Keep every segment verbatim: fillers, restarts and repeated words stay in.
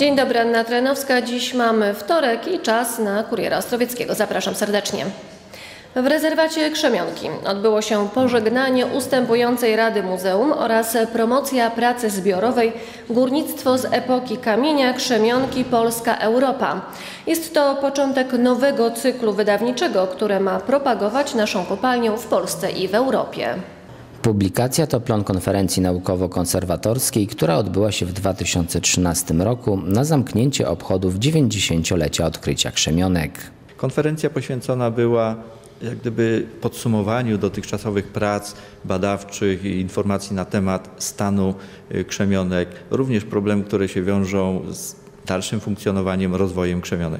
Dzień dobry, Anna Trenowska. Dziś mamy wtorek i czas na Kuriera Ostrowieckiego. Zapraszam serdecznie. W rezerwacie Krzemionki odbyło się pożegnanie ustępującej Rady Muzeum oraz promocja pracy zbiorowej Górnictwo z epoki kamienia Krzemionki Polska-Europa. Jest to początek nowego cyklu wydawniczego, które ma propagować naszą kopalnię w Polsce i w Europie. Publikacja to plon konferencji naukowo-konserwatorskiej, która odbyła się w dwa tysiące trzynastym roku na zamknięcie obchodów dziewięćdziesięciolecia odkrycia krzemionek. Konferencja poświęcona była jak gdyby podsumowaniu dotychczasowych prac badawczych i informacji na temat stanu krzemionek, również problemów, które się wiążą z dalszym funkcjonowaniem, rozwojem krzemionek.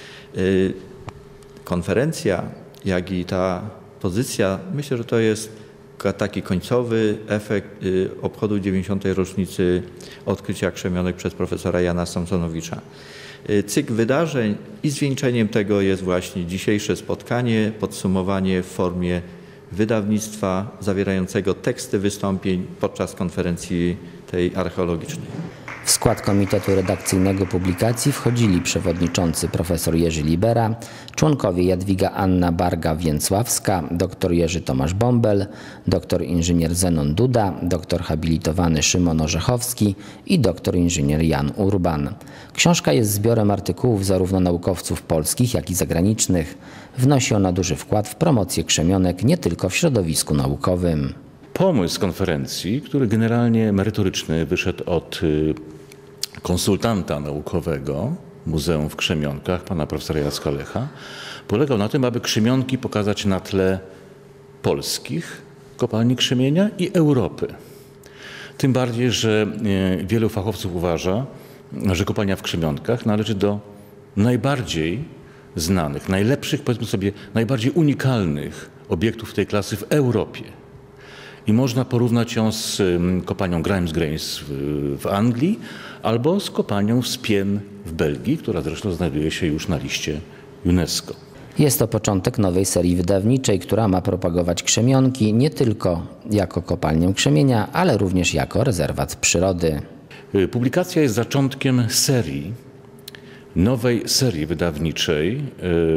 Konferencja, jak i ta pozycja, myślę, że to jest taki końcowy efekt obchodu dziewięćdziesiątej rocznicy odkrycia krzemionek przez profesora Jana Samsonowicza. Cykl wydarzeń i zwieńczeniem tego jest właśnie dzisiejsze spotkanie, podsumowanie w formie wydawnictwa zawierającego teksty wystąpień podczas konferencji tej archeologicznej. W skład komitetu redakcyjnego publikacji wchodzili przewodniczący profesor Jerzy Libera, członkowie Jadwiga Anna Barga-Więcławska, dr Jerzy Tomasz Bąbel, dr inżynier Zenon Duda, dr habilitowany Szymon Orzechowski i dr inżynier Jan Urban. Książka jest zbiorem artykułów zarówno naukowców polskich, jak i zagranicznych. Wnosi ona duży wkład w promocję krzemionek nie tylko w środowisku naukowym. Pomysł konferencji, który generalnie merytoryczny wyszedł od konsultanta naukowego Muzeum w Krzemionkach, pana profesora Jacka Lecha, polegał na tym, aby krzemionki pokazać na tle polskich kopalni krzemienia i Europy. Tym bardziej, że wielu fachowców uważa, że kopalnia w Krzemionkach należy do najbardziej znanych, najlepszych, powiedzmy sobie, najbardziej unikalnych obiektów tej klasy w Europie. I można porównać ją z kopalnią Grimesgrace w Anglii albo z kopalnią Spien w Belgii, która zresztą znajduje się już na liście UNESCO. Jest to początek nowej serii wydawniczej, która ma propagować krzemionki nie tylko jako kopalnię krzemienia, ale również jako rezerwat przyrody. Publikacja jest zaczątkiem serii, nowej serii wydawniczej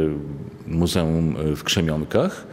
Muzeum w Krzemionkach.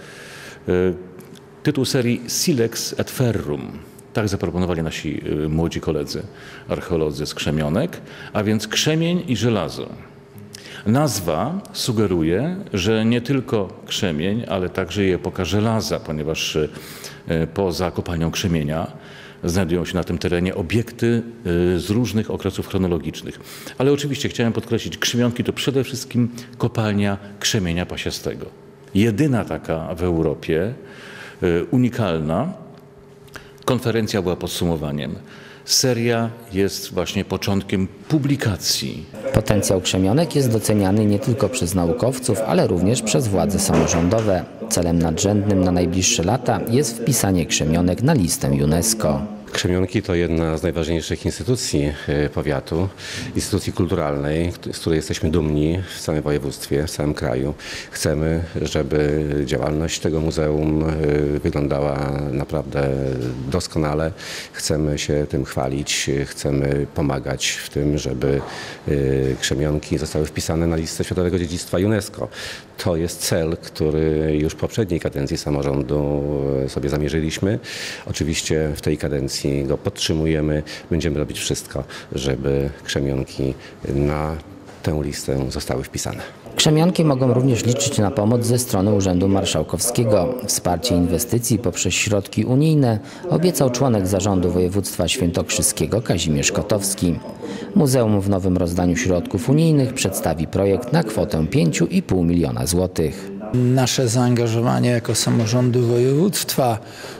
Tytuł serii Silex et Ferrum. Tak zaproponowali nasi młodzi koledzy archeolodzy z Krzemionek, a więc krzemień i żelazo. Nazwa sugeruje, że nie tylko krzemień, ale także i epoka żelaza, ponieważ poza kopalnią krzemienia znajdują się na tym terenie obiekty z różnych okresów chronologicznych. Ale oczywiście chciałem podkreślić, krzemionki to przede wszystkim kopalnia krzemienia pasiastego. Jedyna taka w Europie, unikalna. Konferencja była podsumowaniem. Seria jest właśnie początkiem publikacji. Potencjał krzemionek jest doceniany nie tylko przez naukowców, ale również przez władze samorządowe. Celem nadrzędnym na najbliższe lata jest wpisanie krzemionek na listę UNESCO. Krzemionki to jedna z najważniejszych instytucji powiatu, instytucji kulturalnej, z której jesteśmy dumni w całym województwie, w całym kraju. Chcemy, żeby działalność tego muzeum wyglądała naprawdę doskonale. Chcemy się tym chwalić, chcemy pomagać w tym, żeby krzemionki zostały wpisane na listę Światowego Dziedzictwa UNESCO. To jest cel, który już w poprzedniej kadencji samorządu sobie zamierzyliśmy. Oczywiście w tej kadencji go podtrzymujemy. Będziemy robić wszystko, żeby krzemionki na tę listę zostały wpisane. Krzemionki mogą również liczyć na pomoc ze strony Urzędu Marszałkowskiego. Wsparcie inwestycji poprzez środki unijne obiecał członek zarządu województwa świętokrzyskiego Kazimierz Kotowski. Muzeum w nowym rozdaniu środków unijnych przedstawi projekt na kwotę pięć i pół miliona złotych. Nasze zaangażowanie jako samorządu województwa,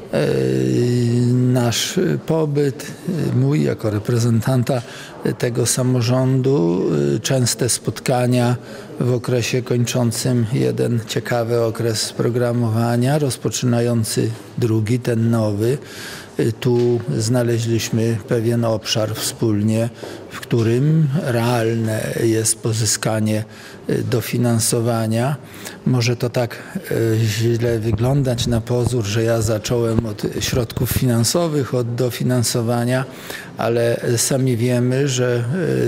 nasz pobyt, mój jako reprezentanta tego samorządu, częste spotkania w okresie kończącym jeden ciekawy okres programowania, rozpoczynający drugi, ten nowy. Tu znaleźliśmy pewien obszar wspólnie, w którym realne jest pozyskanie dofinansowania. Może to tak źle wyglądać na pozór, że ja zacząłem od środków finansowych, od dofinansowania, ale sami wiemy, że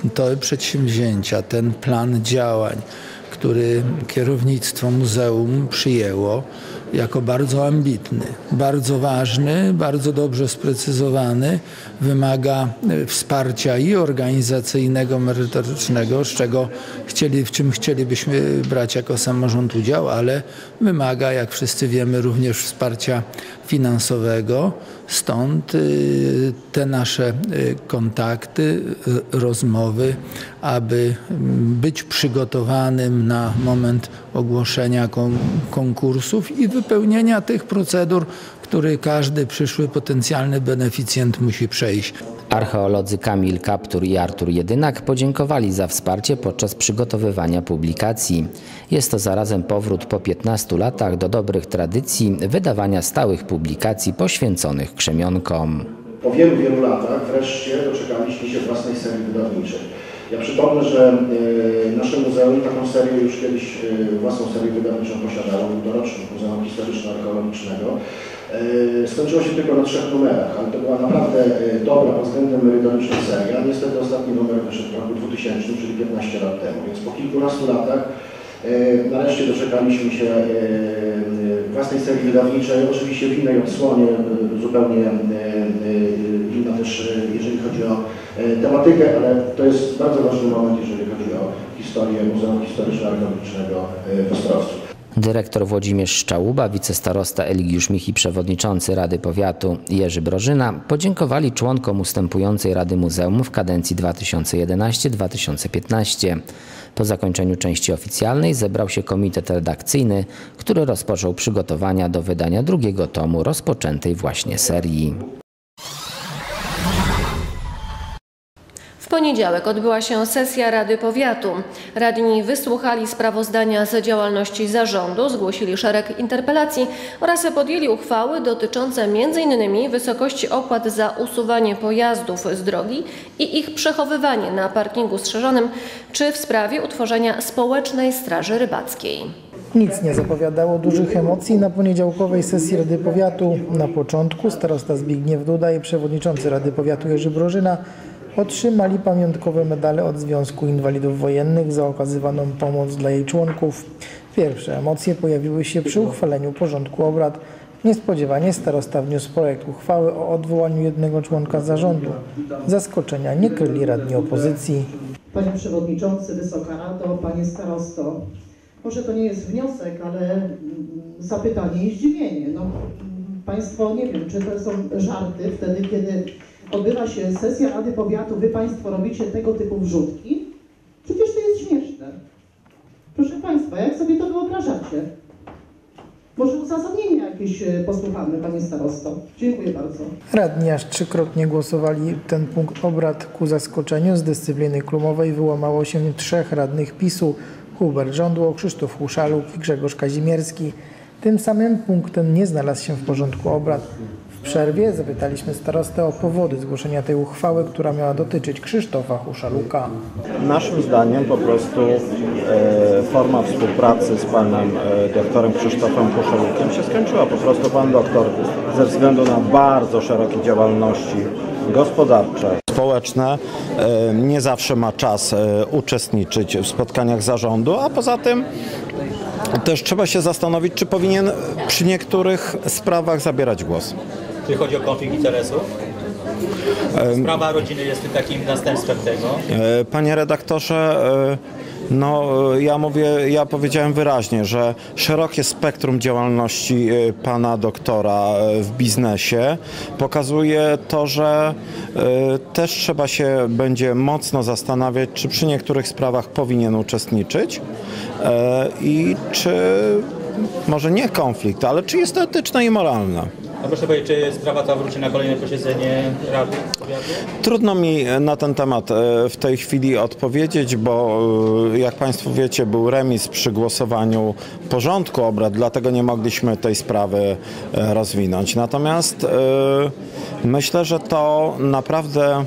te przedsięwzięcia, ten plan działań, który kierownictwo muzeum przyjęło jako bardzo ambitny, bardzo ważny, bardzo dobrze sprecyzowany, wymaga wsparcia i organizacyjnego, merytorycznego, z czego chcieli, w czym chcielibyśmy brać jako samorząd udział, ale wymaga, jak wszyscy wiemy, również wsparcia finansowego. Stąd te nasze kontakty, rozmowy, aby być przygotowanym na moment ogłoszenia konkursów i wypełnienia tych procedur, które każdy przyszły potencjalny beneficjent musi przejść. Archeolodzy Kamil Kaptur i Artur Jedynak podziękowali za wsparcie podczas przygotowywania publikacji. Jest to zarazem powrót po piętnastu latach do dobrych tradycji wydawania stałych publikacji poświęconych krzemionkom. Po wielu, wielu latach wreszcie doczekaliśmy się własnej serii wydawniczej. Ja przypomnę, że nasze muzeum taką serię już kiedyś, własną serię wydawniczą posiadało, był to rocznik Muzeum Historyczno-Archeologicznego. Skończyło się tylko na trzech numerach, ale to była naprawdę dobra pod względem merytoryczna seria. Niestety ostatni numer wyszedł w roku dwutysięcznym, czyli piętnaście lat temu, więc po kilkunastu latach nareszcie doczekaliśmy się własnej serii wydawniczej, oczywiście w innej odsłonie, zupełnie inna też, jeżeli chodzi o tematykę, ale to jest bardzo ważny moment, jeżeli chodzi o historię Muzeum Historyczno-Archeologicznego w Ostrowcu. Dyrektor Włodzimierz Szczałuba, wicestarosta Eligiusz Mich i przewodniczący Rady Powiatu Jerzy Brożyna podziękowali członkom ustępującej Rady Muzeum w kadencji dwa tysiące jedenastej do dwa tysiące piętnastej. Po zakończeniu części oficjalnej zebrał się komitet redakcyjny, który rozpoczął przygotowania do wydania drugiego tomu rozpoczętej właśnie serii. W poniedziałek odbyła się sesja Rady Powiatu. Radni wysłuchali sprawozdania z działalności zarządu, zgłosili szereg interpelacji oraz podjęli uchwały dotyczące między innymi wysokości opłat za usuwanie pojazdów z drogi i ich przechowywanie na parkingu strzeżonym, czy w sprawie utworzenia społecznej straży rybackiej. Nic nie zapowiadało dużych emocji na poniedziałkowej sesji Rady Powiatu. Na początku starosta Zbigniew Duda i przewodniczący Rady Powiatu Jerzy Brożyna otrzymali pamiątkowe medale od Związku Inwalidów Wojennych za okazywaną pomoc dla jej członków. Pierwsze emocje pojawiły się przy uchwaleniu porządku obrad. Niespodziewanie starosta wniósł projekt uchwały o odwołaniu jednego członka zarządu. Zaskoczenia nie kryli radni opozycji. Panie Przewodniczący, Wysoka Rado, Panie Starosto, może to nie jest wniosek, ale zapytanie i zdziwienie. No, Państwo, nie wiem, czy to są żarty wtedy, kiedy odbywa się sesja Rady Powiatu, Wy Państwo robicie tego typu wrzutki? Przecież to jest śmieszne. Proszę Państwa, jak sobie to wyobrażacie? Może uzasadnienie jakieś posłuchamy, Panie Starosto. Dziękuję bardzo. Radni aż trzykrotnie głosowali ten punkt obrad. Ku zaskoczeniu z dyscypliny klubowej wyłamało się trzech radnych PiSu. Hubert Żądło, Krzysztof Huszaluk i Grzegorz Kazimierski. Tym samym punkt ten nie znalazł się w porządku obrad. W przerwie zapytaliśmy starostę o powody zgłoszenia tej uchwały, która miała dotyczyć Krzysztofa Huszaluka. Naszym zdaniem po prostu e, forma współpracy z panem e, doktorem Krzysztofem Huszalukiem się skończyła. Po prostu pan doktor ze względu na bardzo szerokie działalności gospodarcze, społeczne e, nie zawsze ma czas e, uczestniczyć w spotkaniach zarządu, a poza tym też trzeba się zastanowić, czy powinien przy niektórych sprawach zabierać głos. Czy chodzi o konflikt interesów? Sprawa rodziny jest takim następstwem tego? Panie redaktorze, no ja mówię, ja powiedziałem wyraźnie, że szerokie spektrum działalności pana doktora w biznesie pokazuje to, że też trzeba się będzie mocno zastanawiać, czy przy niektórych sprawach powinien uczestniczyć i czy może nie konflikt, ale czy jest to etyczne i moralne. A proszę powiedzieć, czy sprawa ta wróci na kolejne posiedzenie Rady Powiatu? Trudno mi na ten temat w tej chwili odpowiedzieć, bo jak Państwo wiecie, był remis przy głosowaniu porządku obrad, dlatego nie mogliśmy tej sprawy rozwinąć. Natomiast myślę, że to naprawdę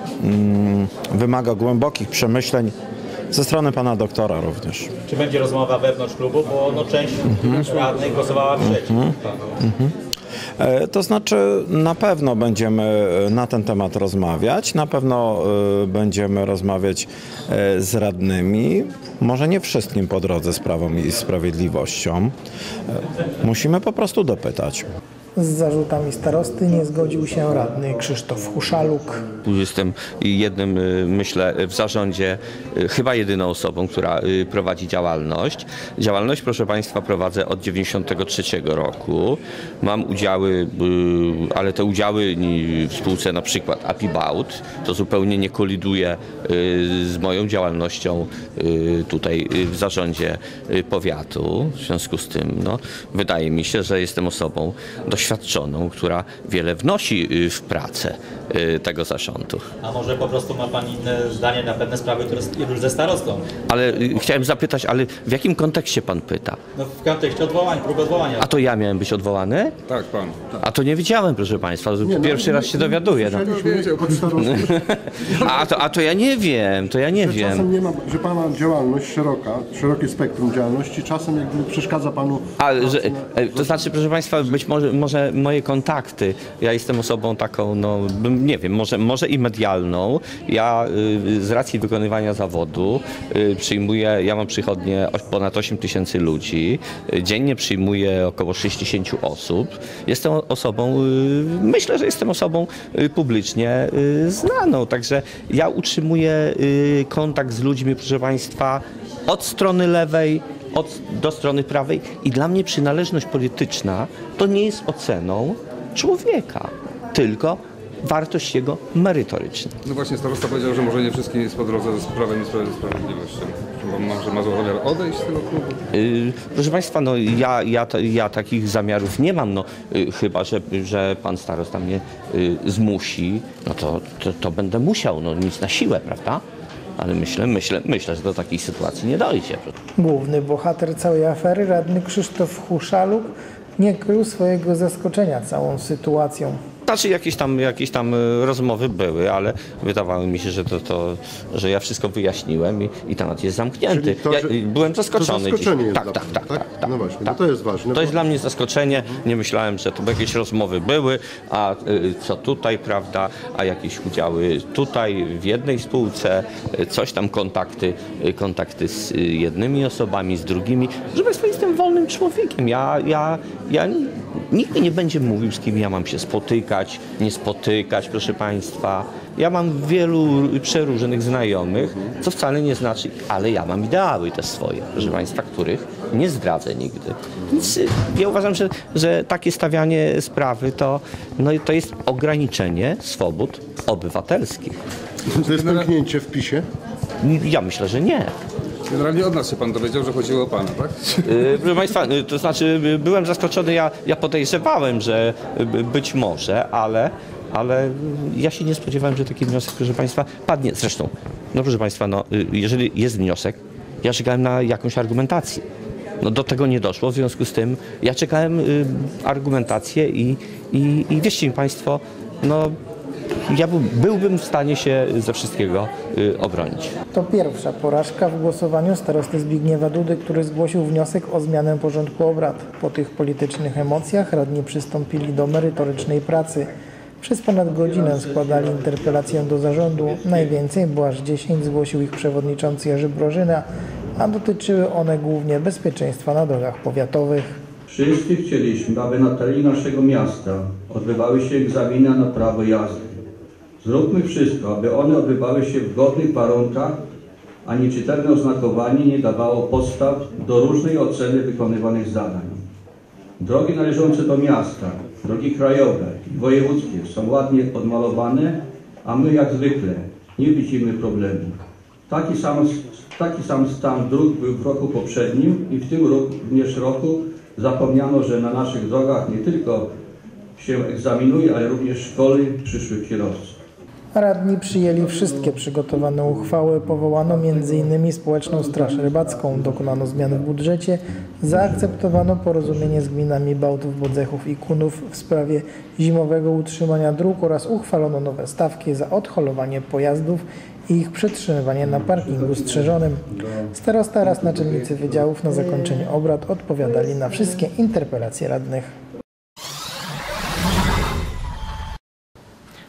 wymaga głębokich przemyśleń ze strony pana doktora również. Czy będzie rozmowa wewnątrz klubu, bo no, część mm-hmm. radnych głosowała przeciw. Mm-hmm. To znaczy na pewno będziemy na ten temat rozmawiać, na pewno będziemy rozmawiać z radnymi, może nie wszystkim po drodze z Prawem i Sprawiedliwością. Musimy po prostu dopytać. Z zarzutami starosty nie zgodził się radny Krzysztof Huszaluk. Jestem jednym, myślę, w zarządzie, chyba jedyną osobą, która prowadzi działalność. Działalność, proszę Państwa, prowadzę od dziewięćdziesiątego trzeciego roku. Mam udziały, ale te udziały w spółce na przykład Apibaut, to zupełnie nie koliduje z moją działalnością tutaj w zarządzie powiatu. W związku z tym no, wydaje mi się, że jestem osobą doświadczoną, która wiele wnosi w pracę tego zarządu. A może po prostu ma Pan inne zdanie na pewne sprawy, które są już ze starostą? Ale chciałem zapytać, ale w jakim kontekście Pan pyta? No w kontekście odwołań, próby odwołania. A to ja miałem być odwołany? Tak, Pan. Tak. A to nie wiedziałem, proszę Państwa. Pierwszy raz się dowiaduję. No. A, to, a to ja nie wiem, to ja nie że wiem. Czasem nie ma, że Pana działalność szeroka, szerokie spektrum działalności, czasem jakby przeszkadza Panu... A, że, to znaczy, proszę Państwa, być może, może moje kontakty, ja jestem osobą taką, no nie wiem, może, może i medialną. Ja z racji wykonywania zawodu przyjmuję, ja mam przychodnie ponad osiem tysięcy ludzi, dziennie przyjmuję około sześćdziesiąt osób. Jestem osobą, myślę, że jestem osobą publicznie znaną, także ja utrzymuję kontakt z ludźmi, proszę Państwa, od strony lewej od, do strony prawej i dla mnie przynależność polityczna to nie jest oceną człowieka, tylko wartość jego merytoryczna. No właśnie, starosta powiedział, że może nie wszystkim jest po drodze z Prawem i Sprawiedliwością. Może ma zamiar odejść z tego klubu? Yy, proszę Państwa, no ja, ja, ja takich zamiarów nie mam, no yy, chyba, że, że Pan starosta mnie yy, zmusi, no to, to, to będę musiał, no nic na siłę, prawda? Ale myślę, myślę, myślę, że do takiej sytuacji nie dojdzie. Główny bohater całej afery, radny Krzysztof Huszaluk, nie krył swojego zaskoczenia całą sytuacją. Znaczy jakieś tam, jakieś tam rozmowy były, ale wydawało mi się, że, to, to, że ja wszystko wyjaśniłem i, i temat jest zamknięty. To, ja byłem zaskoczony. To zaskoczenie jest tak, dla tak, pana, tak, tak, tak, tak. No właśnie, tak. to jest ważne. To jest dla mnie zaskoczenie. Nie myślałem, że to jakieś rozmowy były, a y, co tutaj, prawda, a jakieś udziały tutaj w jednej spółce, y, coś tam kontakty, y, kontakty z y, jednymi osobami, z drugimi. Proszę Państwa, jestem wolnym człowiekiem. Ja, ja, ja nikt mi nie będzie mówił, z kim ja mam się spotykać, nie spotykać, proszę Państwa. Ja mam wielu przeróżnych znajomych, co wcale nie znaczy, ale ja mam ideały te swoje, proszę Państwa, których nie zdradzę nigdy. Więc ja uważam, że, że takie stawianie sprawy to, no, to jest ograniczenie swobód obywatelskich. To jest pęknięcie w PiSie? Ja myślę, że nie. Generalnie od nas się Pan dowiedział, że chodziło o Pana, tak? Yy, proszę Państwa, to znaczy byłem zaskoczony, ja, ja podejrzewałem, że być może, ale, ale ja się nie spodziewałem, że taki wniosek, proszę Państwa, padnie. Zresztą, no proszę Państwa, no, jeżeli jest wniosek, ja czekałem na jakąś argumentację. No do tego nie doszło, w związku z tym ja czekałem y, argumentację i, i, i wierzcie mi Państwo, no ja byłbym w stanie się ze wszystkiego y, obronić. To pierwsza porażka w głosowaniu starosty Zbigniewa Dudy, który zgłosił wniosek o zmianę porządku obrad. Po tych politycznych emocjach radni przystąpili do merytorycznej pracy. Przez ponad godzinę składali interpelację do zarządu. Najwięcej, bo aż dziesięć, zgłosił ich przewodniczący Jerzy Brożyna, a dotyczyły one głównie bezpieczeństwa na drogach powiatowych. Wszyscy chcieliśmy, aby na terenie naszego miasta odbywały się egzaminy na prawo jazdy. Zróbmy wszystko, aby one odbywały się w godnych warunkach, a nieczytelne oznakowanie nie dawało podstaw do różnej oceny wykonywanych zadań. Drogi należące do miasta, drogi krajowe i wojewódzkie są ładnie odmalowane, a my jak zwykle nie widzimy problemu. Taki sam, taki sam stan dróg był w roku poprzednim i w tym roku, również roku zapomniano, że na naszych drogach nie tylko się egzaminuje, ale również szkoli przyszłych kierowców. Radni przyjęli wszystkie przygotowane uchwały, powołano między innymi Społeczną Straż Rybacką, dokonano zmian w budżecie, zaakceptowano porozumienie z gminami Bałtów, Bodzechów i Kunów w sprawie zimowego utrzymania dróg oraz uchwalono nowe stawki za odholowanie pojazdów i ich przetrzymywanie na parkingu strzeżonym. Starosta oraz naczelnicy wydziałów na zakończenie obrad odpowiadali na wszystkie interpelacje radnych.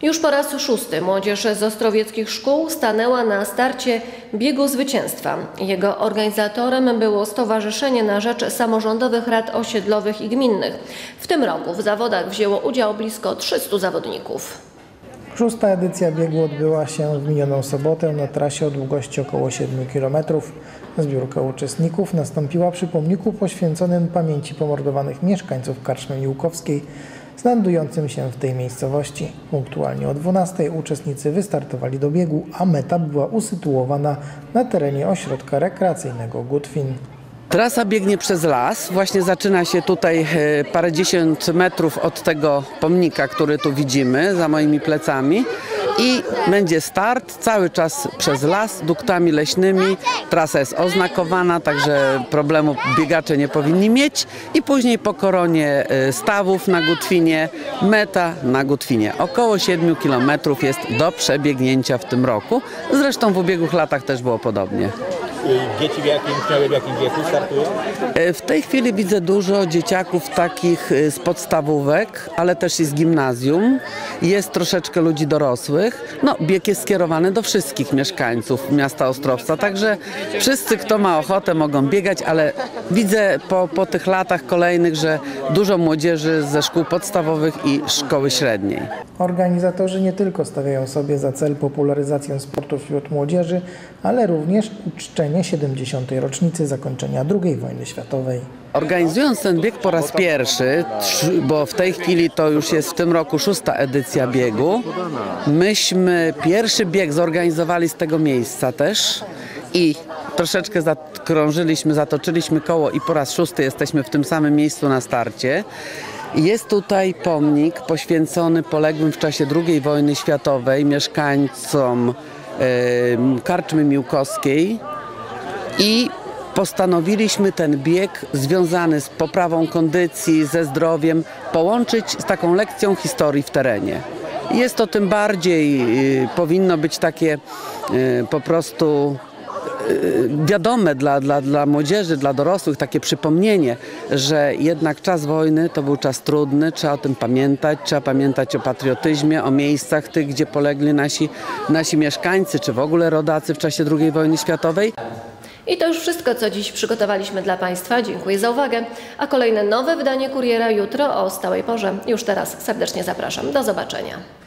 Już po raz szósty młodzież z ostrowieckich szkół stanęła na starcie biegu zwycięstwa. Jego organizatorem było Stowarzyszenie na Rzecz Samorządowych Rad Osiedlowych i Gminnych. W tym roku w zawodach wzięło udział blisko trzystu zawodników. Szósta edycja biegu odbyła się w minioną sobotę na trasie o długości około siedmiu kilometrów. Zbiórka uczestników nastąpiła przy pomniku poświęconym pamięci pomordowanych mieszkańców Karczmy Miłkowskiej, znajdującym się w tej miejscowości. Punktualnie o dwunastej uczestnicy wystartowali do biegu, a meta była usytuowana na terenie ośrodka rekreacyjnego Gutwin. Trasa biegnie przez las, właśnie zaczyna się tutaj parędziesiąt metrów od tego pomnika, który tu widzimy za moimi plecami i będzie start cały czas przez las, duktami leśnymi. Trasa jest oznakowana, także problemu biegacze nie powinni mieć i później po koronie stawów na Gutwinie, meta na Gutwinie. Około siedmiu kilometrów jest do przebiegnięcia w tym roku, zresztą w ubiegłych latach też było podobnie. Dzieci w jakim, w jakim wieku startują? W tej chwili widzę dużo dzieciaków takich z podstawówek, ale też i z gimnazjum. Jest troszeczkę ludzi dorosłych. No, bieg jest skierowany do wszystkich mieszkańców miasta Ostrowca, także wszyscy, kto ma ochotę, mogą biegać, ale widzę po, po tych latach kolejnych, że dużo młodzieży ze szkół podstawowych i szkoły średniej. Organizatorzy nie tylko stawiają sobie za cel popularyzację sportu wśród młodzieży, ale również uczczenie siedemdziesiątej rocznicy zakończenia drugiej wojny światowej. Organizując ten bieg po raz pierwszy, bo w tej chwili to już jest w tym roku szósta edycja biegu, myśmy pierwszy bieg zorganizowali z tego miejsca też i troszeczkę zakrążyliśmy, zatoczyliśmy koło i po raz szósty jesteśmy w tym samym miejscu na starcie. Jest tutaj pomnik poświęcony poległym w czasie drugiej wojny światowej mieszkańcom Karczmy Miłkowskiej i postanowiliśmy ten bieg związany z poprawą kondycji, ze zdrowiem połączyć z taką lekcją historii w terenie. Jest to tym bardziej, powinno być takie po prostu wiadome dla, dla, dla młodzieży, dla dorosłych, takie przypomnienie, że jednak czas wojny to był czas trudny, trzeba o tym pamiętać, trzeba pamiętać o patriotyzmie, o miejscach tych, gdzie polegli nasi, nasi mieszkańcy, czy w ogóle rodacy w czasie drugiej wojny światowej. I to już wszystko, co dziś przygotowaliśmy dla Państwa. Dziękuję za uwagę. A kolejne nowe wydanie Kuriera jutro o stałej porze. Już teraz serdecznie zapraszam. Do zobaczenia.